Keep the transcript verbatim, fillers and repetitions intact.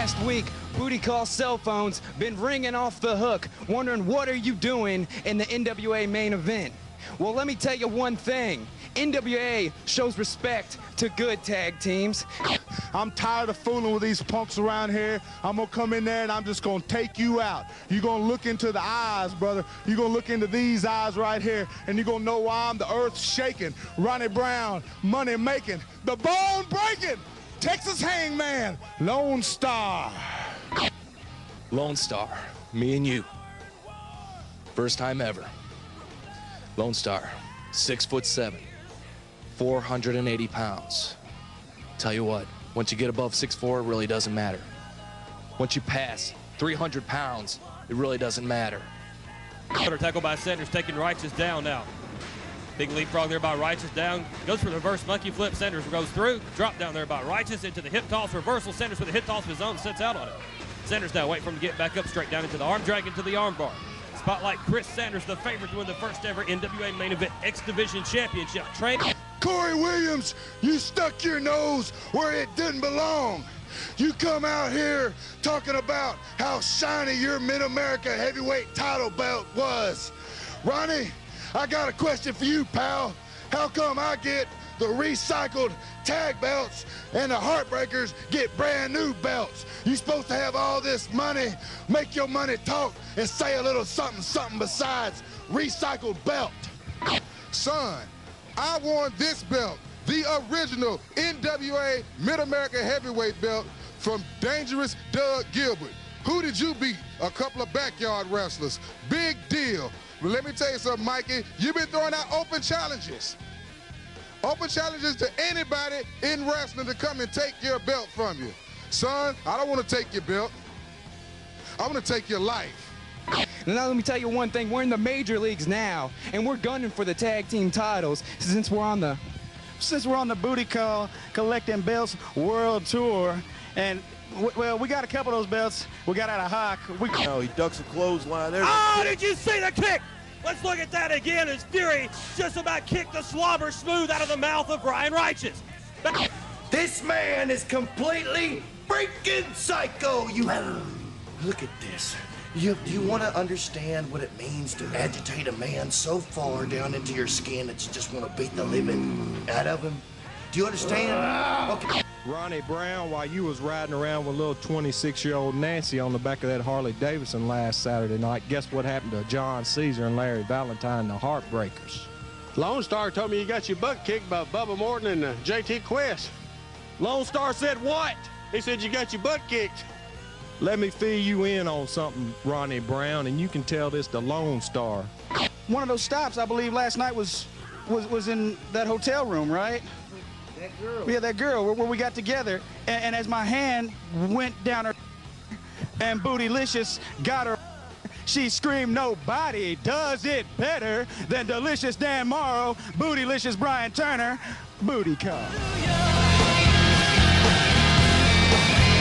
last week, Booty Call cell phones been ringing off the hook, wondering what are you doing in the N W A main event. Well, let me tell you one thing. N W A shows respect to good tag teams. I'm tired of fooling with these punks around here. I'm gonna come in there and I'm just gonna take you out. You're gonna look into the eyes, brother. You're gonna look into these eyes right here, and you're gonna know why I'm the earth shaking. Ronnie Brown, money making, the bone breaking, Texas Hangman, Lone Star. Lone Star, me and you. First time ever. Lone Star, six foot seven, four hundred eighty pounds. Tell you what, once you get above six foot four, it really doesn't matter. Once you pass three hundred pounds, it really doesn't matter. Cutter tackle by Sanders, taking Righteous down now. Big leapfrog there by Righteous, down. Goes for the reverse monkey flip. Sanders goes through. Drop down there by Righteous into the hip toss reversal. Sanders with a hip toss of his own, sits out on it. Sanders now wait for him to get back up, straight down into the arm drag, into the arm bar. Spotlight Chris Sanders, the favorite to win the first ever N W A main event X Division Championship. Train. Corey Williams, you stuck your nose where it didn't belong. You come out here talking about how shiny your Mid-America heavyweight title belt was. Ronnie, I got a question for you, pal. How come I get the recycled tag belts and the Heartbreakers get brand new belts? You supposed to have all this money, make your money talk, and say a little something, something besides recycled belt. Son, I won this belt, the original N W A Mid-America Heavyweight belt from Dangerous Doug Gilbert. Who did you beat? A couple of backyard wrestlers. Big deal. But let me tell you something, Mikey. You've been throwing out open challenges. Open challenges to anybody in wrestling to come and take your belt from you. Son, I don't want to take your belt. I want to take your life. Now let me tell you one thing, we're in the major leagues now, and we're gunning for the tag team titles since we're on the since we're on the Booty Call Collecting Belts World Tour. And well, we got a couple of those belts we got out of Hawk. We oh, he ducks a clothesline there. Oh, did you see the kick? Let's look at that again as Fury just about kicked the slobber smooth out of the mouth of Brian Righteous. This man is completely freaking psycho. You look at this. You, you want to understand what it means to agitate a man so far down into your skin that you just want to beat the living out of him? Do you understand? Okay. Ronnie Brown, while you was riding around with little twenty-six-year-old Nancy on the back of that Harley Davidson last Saturday night, guess what happened to John Caesar and Larry Valentine, the Heartbreakers? Lone Star told me you got your butt kicked by Bubba Morton and uh, J T Quest. Lone Star said what? He said you got your butt kicked. Let me fill you in on something, Ronnie Brown, and you can tell this to Lone Star. One of those stops, I believe, last night was was, was in that hotel room, right? That girl. Yeah, that girl, where, where we got together. And, and as my hand went down her and Bootylicious got her, she screamed, nobody does it better than Delicious Dan Morrow, Bootylicious Brian Turner, Booty Call.